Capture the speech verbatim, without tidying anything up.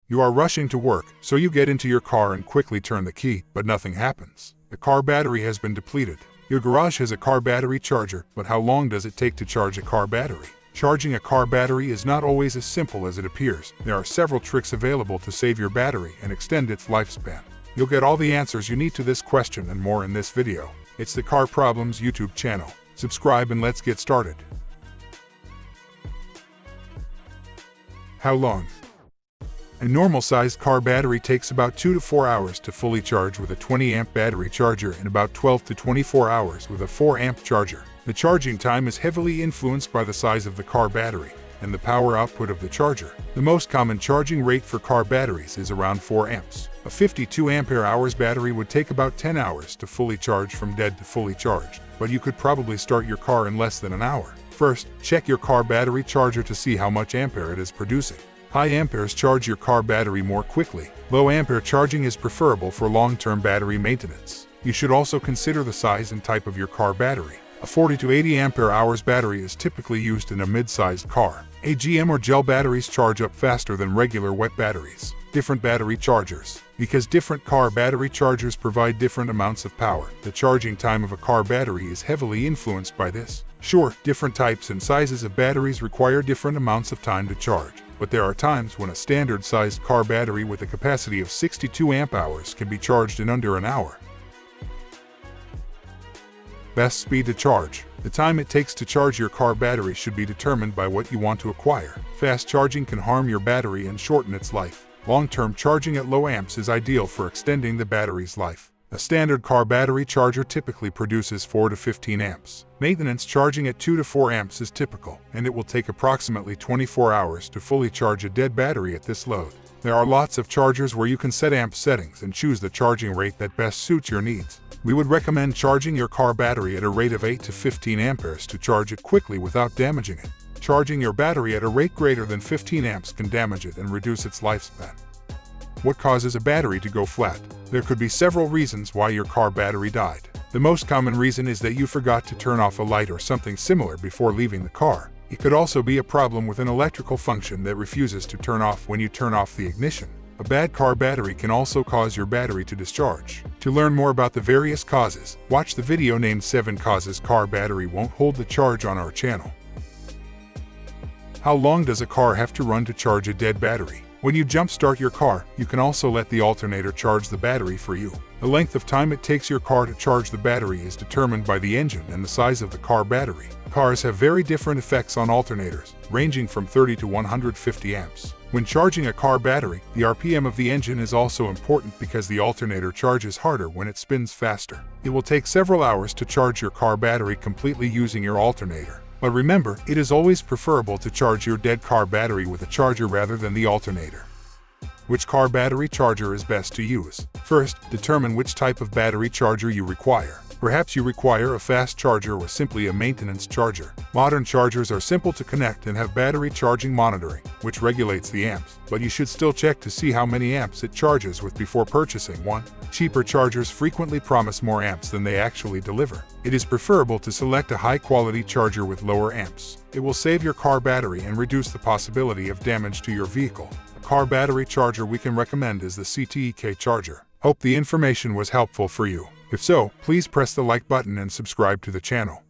You are rushing to work, so you get into your car and quickly turn the key, but nothing happens. The car battery has been depleted. Your garage has a car battery charger, but how long does it take to charge a car battery? Charging a car battery is not always as simple as it appears. There are several tricks available to save your battery and extend its lifespan. You'll get all the answers you need to this question and more in this video. It's the Car Problems YouTube channel. Subscribe and let's get started. How long? A normal-sized car battery takes about two to four hours to fully charge with a twenty amp battery charger and about twelve to twenty-four hours with a four amp charger. The charging time is heavily influenced by the size of the car battery and the power output of the charger. The most common charging rate for car batteries is around four amps. A fifty-two ampere hours battery would take about ten hours to fully charge from dead to fully charged, but you could probably start your car in less than an hour. First, check your car battery charger to see how much ampere it is producing. High amperes charge your car battery more quickly. Low ampere charging is preferable for long-term battery maintenance. You should also consider the size and type of your car battery. A forty to eighty ampere hours battery is typically used in a mid-sized car. A G M or gel batteries charge up faster than regular wet batteries. Different battery chargers. Because different car battery chargers provide different amounts of power, the charging time of a car battery is heavily influenced by this. Sure, different types and sizes of batteries require different amounts of time to charge, but there are times when a standard-sized car battery with a capacity of sixty-two amp hours can be charged in under an hour. Best speed to charge. The time it takes to charge your car battery should be determined by what you want to acquire. Fast charging can harm your battery and shorten its life. Long-term charging at low amps is ideal for extending the battery's life. A standard car battery charger typically produces four to fifteen amps. Maintenance charging at two to four amps is typical, and it will take approximately twenty-four hours to fully charge a dead battery at this load. There are lots of chargers where you can set amp settings and choose the charging rate that best suits your needs. We would recommend charging your car battery at a rate of eight to fifteen amperes to charge it quickly without damaging it. Charging your battery at a rate greater than fifteen amps can damage it and reduce its lifespan. What causes a battery to go flat? There could be several reasons why your car battery died. The most common reason is that you forgot to turn off a light or something similar before leaving the car. It could also be a problem with an electrical function that refuses to turn off when you turn off the ignition. A bad car battery can also cause your battery to discharge. To learn more about the various causes, watch the video named seven Causes Car Battery Won't Hold the Charge on our channel. How long does a car have to run to charge a dead battery? When you jump-start your car, you can also let the alternator charge the battery for you. The length of time it takes your car to charge the battery is determined by the engine and the size of the car battery. Cars have very different effects on alternators, ranging from thirty to one hundred fifty amps. When charging a car battery, the R P M of the engine is also important because the alternator charges harder when it spins faster. It will take several hours to charge your car battery completely using your alternator. But remember, it is always preferable to charge your dead car battery with a charger rather than the alternator. Which car battery charger is best to use? First, determine which type of battery charger you require. Perhaps you require a fast charger or simply a maintenance charger. Modern chargers are simple to connect and have battery charging monitoring, which regulates the amps, but you should still check to see how many amps it charges with before purchasing one. Cheaper chargers frequently promise more amps than they actually deliver. It is preferable to select a high-quality charger with lower amps. It will save your car battery and reduce the possibility of damage to your vehicle. A car battery charger we can recommend is the C T E K charger. Hope the information was helpful for you. If so, please press the like button and subscribe to the channel.